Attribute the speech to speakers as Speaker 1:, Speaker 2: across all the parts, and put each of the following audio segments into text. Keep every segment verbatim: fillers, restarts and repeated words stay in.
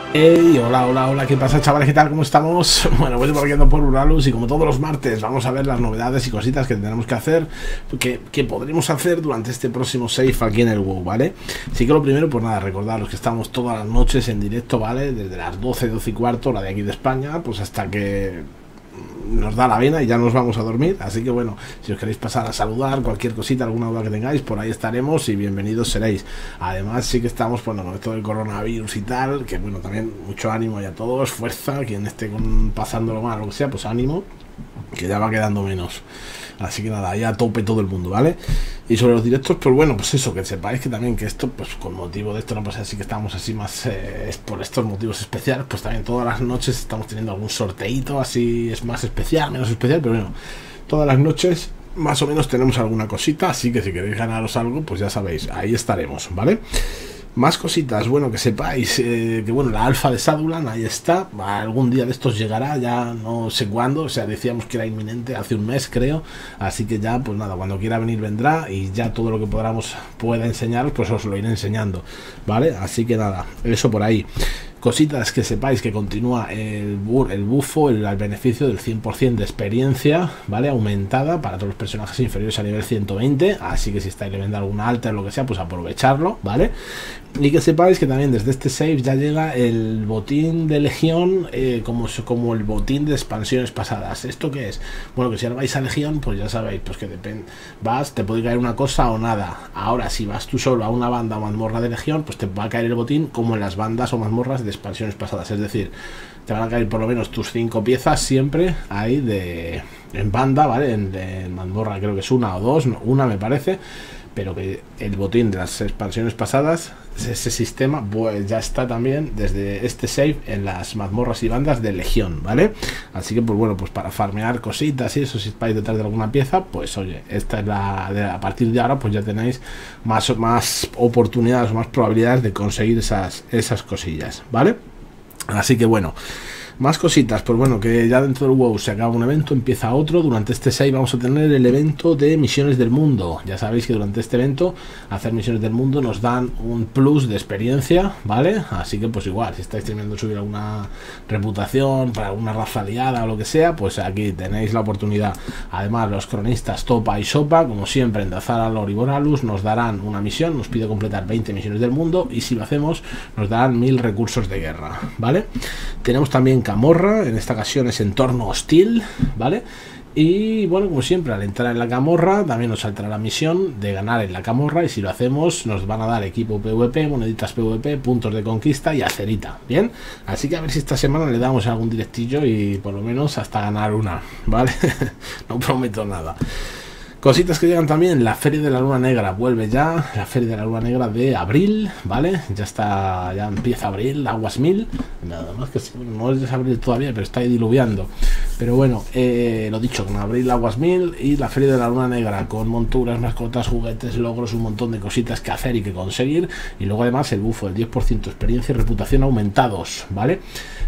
Speaker 1: Hey, hola, hola, hola, ¿qué pasa, chavales? ¿Qué tal? ¿Cómo estamos? Bueno, voy por aquí ando por Uralus y como todos los martes vamos a ver las novedades y cositas que tenemos que hacer, que, que podremos hacer durante este próximo save aquí en el WoW, ¿vale? Así que lo primero, pues nada, recordaros que estamos todas las noches en directo, ¿vale? Desde las doce, doce y cuarto, hora de aquí de España, pues hasta que nos da la vena y ya nos vamos a dormir. Así que bueno, si os queréis pasar a saludar, cualquier cosita, alguna duda que tengáis, por ahí estaremos y bienvenidos seréis. Además sí que estamos, bueno, con esto del coronavirus y tal, que bueno, también mucho ánimo y a todos, fuerza, quien esté con, pasándolo mal, lo que sea, pues ánimo, que ya va quedando menos. Así que nada, ya a tope todo el mundo, ¿vale? Y sobre los directos, pues bueno, pues eso, que sepáis que también que esto, pues con motivo de esto, no pues así que estamos así más eh, por estos motivos especiales, pues también todas las noches estamos teniendo algún sorteito, así es más especial, menos especial, pero bueno, todas las noches más o menos tenemos alguna cosita, así que si queréis ganaros algo, pues ya sabéis, ahí estaremos, ¿vale? Más cositas, bueno, que sepáis eh, que bueno, la alfa de Shadowland ahí está, algún día de estos llegará, ya no sé cuándo, o sea, decíamos que era inminente hace un mes creo, así que ya, pues nada, cuando quiera venir vendrá y ya todo lo que podamos pueda enseñaros, pues os lo iré enseñando, ¿vale? Así que nada, eso por ahí. Cositas que sepáis que continúa el, bu el bufo, el, el beneficio del cien por cien de experiencia, ¿vale? Aumentada para todos los personajes inferiores a nivel ciento veinte, así que si estáis leyendo alguna alta o lo que sea, pues aprovecharlo, ¿vale? Y que sepáis que también desde este save ya llega el botín de legión, eh, como, como el botín de expansiones pasadas. ¿Esto qué es? Bueno, que si ahora vais a legión, pues ya sabéis, pues que depende, vas, te puede caer una cosa o nada. Ahora, si vas tú solo a una banda o mazmorra de legión, pues te va a caer el botín como en las bandas o mazmorras de expansiones pasadas, es decir, te van a caer por lo menos tus cinco piezas siempre ahí de en banda, ¿vale? En, en mazmorra creo que es una o dos, no, una me parece, pero que el botín de las expansiones pasadas, ese sistema, pues ya está también desde este save en las mazmorras y bandas de legión, ¿vale? Así que pues bueno, pues para farmear cositas y eso, si estáis detrás de alguna pieza, pues oye, esta es la de, a partir de ahora pues ya tenéis más, más oportunidades, más probabilidades de conseguir esas, esas cosillas, ¿vale? Así que bueno, más cositas, pues bueno, que ya dentro del WoW se acaba un evento, empieza otro. Durante este save vamos a tener el evento de misiones del mundo. Ya sabéis que durante este evento hacer misiones del mundo nos dan un plus de experiencia, ¿vale? Así que pues igual, si estáis teniendo subir alguna reputación para alguna raza aliada o lo que sea, pues aquí tenéis la oportunidad. Además, los cronistas Topa y Sopa, como siempre en Dazara, Lore y Boralus, nos darán una misión, nos pide completar veinte misiones del mundo y si lo hacemos nos darán mil recursos de guerra, ¿vale? Tenemos también Camorra, en esta ocasión es entorno hostil, ¿vale? Y bueno, como siempre, al entrar en la Camorra también nos saltará la misión de ganar en la Camorra y si lo hacemos nos van a dar equipo PvP, moneditas PvP, puntos de conquista y acerita, ¿bien? Así que a ver si esta semana le damos algún directillo y por lo menos hasta ganar una, ¿vale? No prometo nada. Cositas que llegan también, la Feria de la Luna Negra vuelve ya, la Feria de la Luna Negra de abril, ¿vale? Ya está, ya empieza abril, aguas mil, nada más que no es abril todavía, pero está ahí diluviando. Pero bueno, eh, lo dicho, con abril, aguas mil y la Feria de la Luna Negra con monturas, mascotas, juguetes, logros, un montón de cositas que hacer y que conseguir. Y luego además el bufo, el diez por ciento de experiencia y reputación aumentados, ¿vale?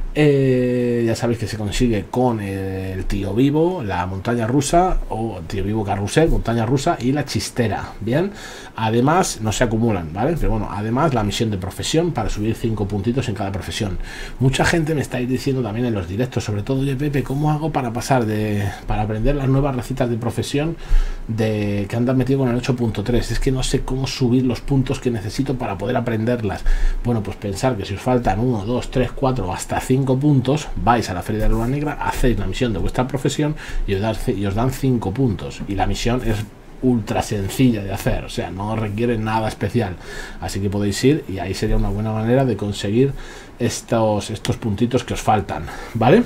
Speaker 1: Eh, ya sabéis que se consigue con el tío vivo, la montaña rusa o tío vivo carrusel, montaña rusa y la chistera, bien. Además no se acumulan, ¿vale? Pero bueno, además la misión de profesión para subir cinco puntitos en cada profesión. Mucha gente me estáis diciendo también en los directos, sobre todo yo, Pepe, ¿cómo hago para pasar de para aprender las nuevas recetas de profesión de que andan metido con el ocho punto tres? Es que no sé cómo subir los puntos que necesito para poder aprenderlas. Bueno, pues pensar que si os faltan uno, dos, tres, cuatro o hasta cinco puntos, vais a la Feria de la Luna Negra, hacéis la misión de vuestra profesión y os, da, y os dan cinco puntos y la misión es ultra sencilla de hacer, o sea, no requiere nada especial, así que podéis ir y ahí sería una buena manera de conseguir estos, estos puntitos que os faltan, ¿vale?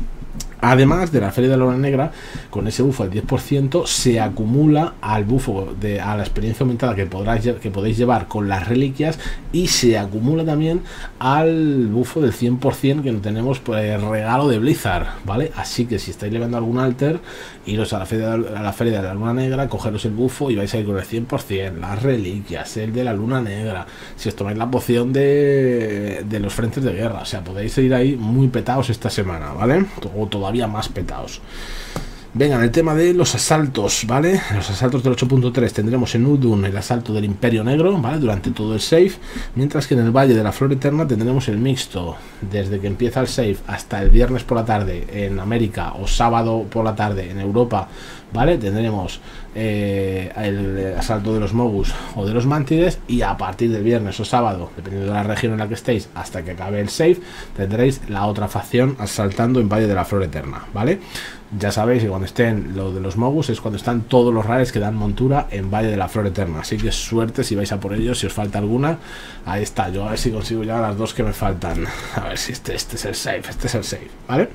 Speaker 1: Además de la Feria de la Luna Negra, con ese bufo del diez por ciento se acumula al bufo de a la experiencia aumentada que, podráis, que podéis llevar con las reliquias y se acumula también al bufo del cien por cien que no tenemos por el regalo de Blizzard, ¿vale? Así que si estáis llevando algún alter, iros a la, feria de, a la Feria de la Luna Negra, cogeros el bufo y vais a ir con el cien por cien, las reliquias, el de la Luna Negra, si os tomáis la poción de, de los frentes de guerra, o sea, podéis ir ahí muy petados esta semana, ¿vale? O todavía más petados. Venga, en el tema de los asaltos, ¿vale? Los asaltos del ocho punto tres tendremos en Udun el asalto del Imperio Negro, ¿vale? Durante todo el save, mientras que en el Valle de la Flor Eterna tendremos el mixto, desde que empieza el save hasta el viernes por la tarde en América o sábado por la tarde en Europa, ¿vale? Tendremos eh, el asalto de los Mogus o de los Mántides, y a partir del viernes o sábado, dependiendo de la región en la que estéis, hasta que acabe el save, tendréis la otra facción asaltando en Valle de la Flor Eterna, ¿vale? Ya sabéis que cuando estén lo de los Mogus es cuando están todos los rares que dan montura en Valle de la Flor Eterna, así que suerte si vais a por ellos. Si os falta alguna, ahí está. Yo a ver si consigo ya las dos que me faltan, a ver si este, este es el save, este es el save, ¿vale?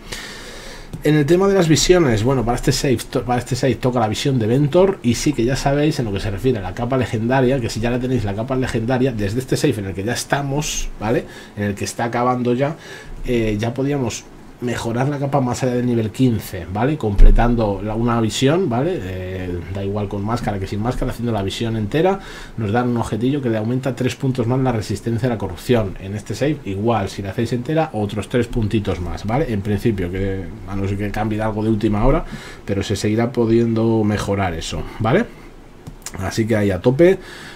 Speaker 1: En el tema de las visiones, bueno, para este save, para este save toca la visión de Ventor, y sí que ya sabéis en lo que se refiere a la capa legendaria, que si ya la tenéis la capa legendaria, desde este save en el que ya estamos, ¿vale? En el que está acabando ya, eh, ya podíamos mejorar la capa más allá del nivel quince, ¿vale? Completando la, una visión, ¿vale? Eh, da igual con máscara que sin máscara, haciendo la visión entera, nos dan un objetillo que le aumenta tres puntos más la resistencia a la corrupción. En este save, igual, si la hacéis entera, otros tres puntitos más, ¿vale? En principio, que a no ser que cambie algo de última hora, pero se seguirá pudiendo mejorar eso, ¿vale? Así que ahí a tope.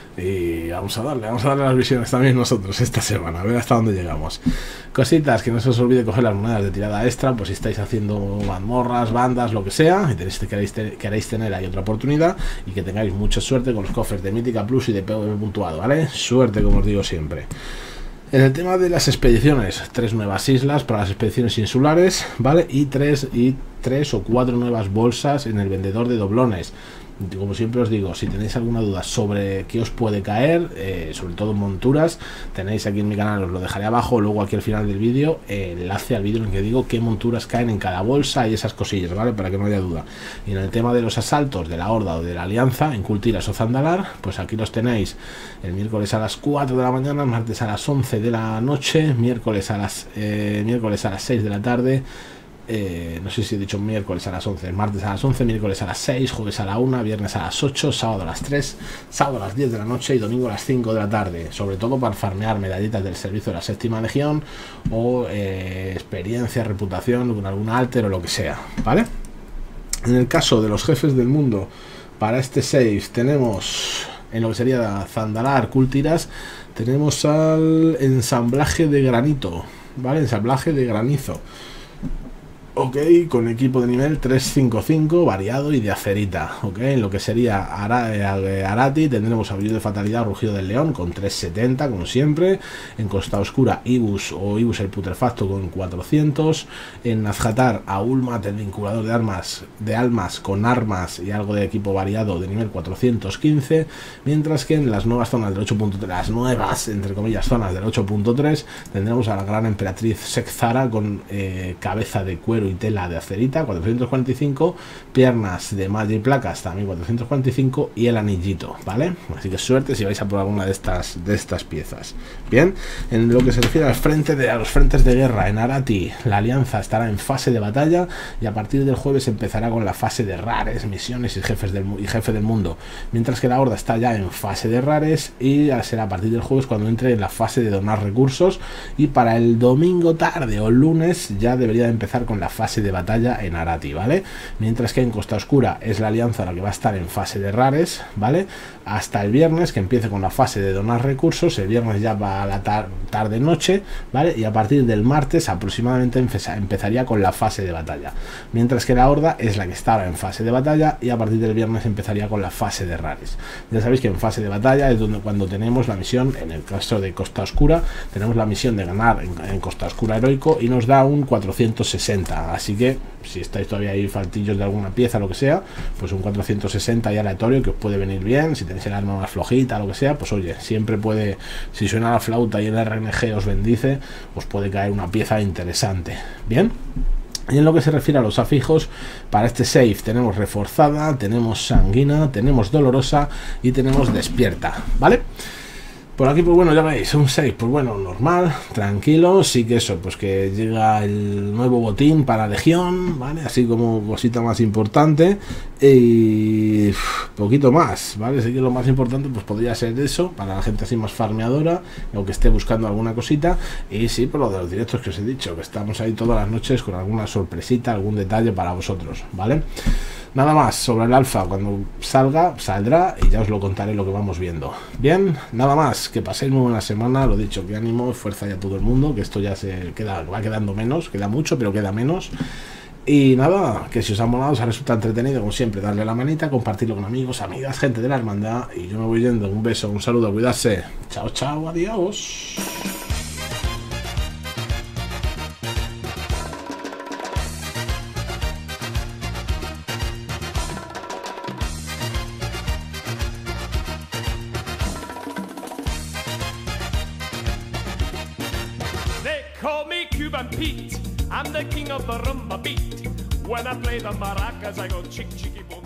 Speaker 1: Y vamos a darle, vamos a darle las visiones también nosotros esta semana, a ver hasta dónde llegamos. Cositas, que no se os olvide coger las monedas de tirada extra, pues si estáis haciendo mazmorras, bandas, lo que sea, y tenéis, queréis, queréis tener ahí otra oportunidad, y que tengáis mucha suerte con los cofres de Mítica Plus y de P V P puntuado, ¿vale? Suerte, como os digo siempre. En el tema de las expediciones, tres nuevas islas para las expediciones insulares, ¿vale? Y tres, y tres o cuatro nuevas bolsas en el vendedor de doblones. Como siempre os digo, si tenéis alguna duda sobre qué os puede caer, eh, sobre todo monturas, tenéis aquí en mi canal, os lo dejaré abajo, luego aquí al final del vídeo, eh, enlace al vídeo en el que digo qué monturas caen en cada bolsa y esas cosillas, ¿vale? Para que no haya duda. Y en el tema de los asaltos de la Horda o de la Alianza, en Kultiras o Zandalar, pues aquí los tenéis el miércoles a las cuatro de la mañana, martes a las once de la noche, miércoles a las, eh, miércoles a las seis de la tarde, Eh, no sé si he dicho miércoles a las once, martes a las once, miércoles a las seis, jueves a la una, viernes a las ocho, sábado a las tres, sábado a las diez de la noche y domingo a las cinco de la tarde, sobre todo para farmear medallitas del servicio de la séptima legión o eh, experiencia, reputación con algún alter o lo que sea, ¿vale? En el caso de los jefes del mundo, para este save tenemos, en lo que sería Zandalar, Kultiras, tenemos al ensamblaje de granito, ¿vale? Ensamblaje de granizo. Ok, con equipo de nivel trescientos cincuenta y cinco, variado y de acerita. Ok, en lo que sería Ara, eh, Arati tendremos Aullido de Fatalidad, Rugido del León con trescientos setenta, como siempre. En Costa Oscura, Ibus o Ibus el Putrefacto con cuatrocientos. En Nazjatar, Aulmat, el vinculador de armas de almas con armas y algo de equipo variado de nivel cuatrocientos quince. Mientras que en las nuevas zonas del ocho punto tres, las nuevas, entre comillas, zonas del ocho punto tres, tendremos a la gran emperatriz Sekzara con eh, cabeza de cuero y tela de acerita, cuatrocientos cuarenta y cinco, piernas de malla y placas también cuatrocientos cuarenta y cinco, y el anillito, ¿vale? Así que suerte si vais a por alguna de estas de estas piezas. Bien, en lo que se refiere al frente de, a los frentes de guerra, en Arati la alianza estará en fase de batalla, y a partir del jueves empezará con la fase de rares, misiones y jefes del, y jefe del mundo, mientras que la Horda está ya en fase de rares, y será a partir del jueves cuando entre en la fase de donar recursos, y para el domingo tarde o lunes ya debería de empezar con la fase de batalla en Arati, ¿vale? Mientras que en Costa Oscura es la alianza la que va a estar en fase de rares, ¿vale? Hasta el viernes, que empiece con la fase de donar recursos. El viernes ya va a la tar tarde-noche, ¿vale? Y a partir del martes aproximadamente empezaría con la fase de batalla. Mientras que la Horda es la que estaba en fase de batalla, y a partir del viernes empezaría con la fase de rares. Ya sabéis que en fase de batalla es donde cuando tenemos la misión, en el caso de Costa Oscura, tenemos la misión de ganar en, en Costa Oscura heroico, y nos da un cuatrocientos sesenta. Así que si estáis todavía ahí faltillos de alguna pieza, lo que sea, pues un cuatrocientos sesenta y aleatorio que os puede venir bien. Si tenéis el arma más flojita, lo que sea, pues oye, siempre puede, si suena la flauta y el R N G os bendice, os puede caer una pieza interesante. Bien. Y en lo que se refiere a los afijos, para este save tenemos reforzada, tenemos sanguina, tenemos dolorosa y tenemos despierta, ¿vale? Por aquí, pues bueno, ya veis, un save, pues bueno, normal, tranquilo. Sí que eso, pues que llega el nuevo botín para Legión, ¿vale? Así como cosita más importante. Y poquito más, ¿vale? Así que lo más importante pues podría ser eso, para la gente así más farmeadora, o que esté buscando alguna cosita. Y sí, por lo de los directos que os he dicho, que estamos ahí todas las noches con alguna sorpresita, algún detalle para vosotros, ¿vale? Nada más sobre el alfa, cuando salga, saldrá y ya os lo contaré lo que vamos viendo. Bien, nada más, que paséis muy buena semana, lo dicho, que ánimo, fuerza ya a todo el mundo, que esto ya se queda, va quedando menos, queda mucho, pero queda menos. Y nada, que si os ha molado, os ha resultado entretenido, como siempre, darle la manita, compartirlo con amigos, amigas, gente de la hermandad. Y yo me voy yendo, un beso, un saludo, cuidarse. Chao, chao, adiós.
Speaker 2: Call me Cuban Pete, I'm the king of the rumba beat. When I play the maracas, I go chick chicky boom.